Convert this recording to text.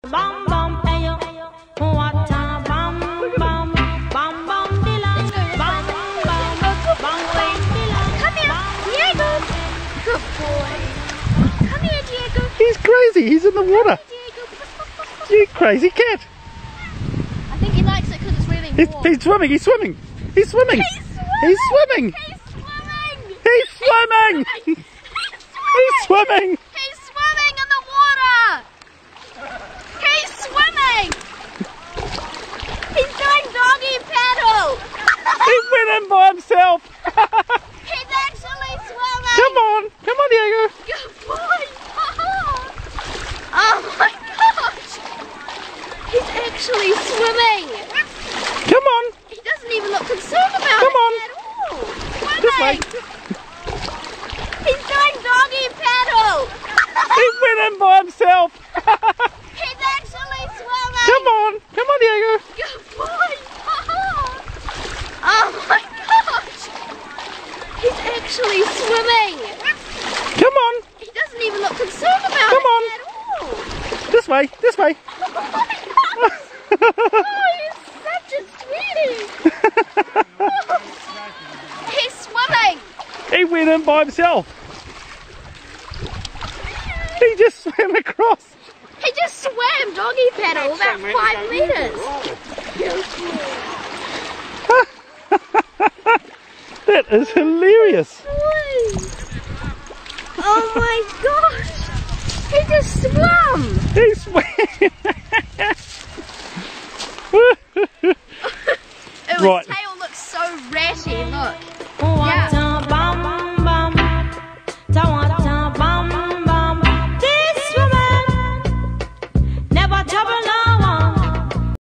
Bam bam ayo, what a bam bam, bam bam dilang, bam bam, bam bam dilang. Come here, Diego. Good boy. Come here, Diego. He's crazy. He's in the water. Diego. You crazy cat. I think he likes it because it's really warm. He's swimming. He's swimming. He's swimming. He's swimming. He's swimming. He's swimming. He's swimming. He's swimming in the water. He's swimming. He's doing doggy paddle. He went in by himself. He's actually swimming. Come on, Diego. Good boy. Oh my gosh. He's actually swimming. Come on. He doesn't even look concerned about Come it on. at all. This way. Swimming. He's doing doggy paddle. He went in by himself. He's actually swimming. Come on, Diego. Good boy. Oh my gosh. He's actually swimming. Come on. He doesn't even look concerned about Come on. it at all. This way. Oh my gosh. Oh, he's such a sweetie. He's swimming. He went in by himself. He just swam across. He just swam doggy paddle about 5 meters. That is hilarious. Oh my gosh. He just swam. He swam. His Right. tail looks so ratty, look. What a bam bam, ta what a bam bam. This woman never trouble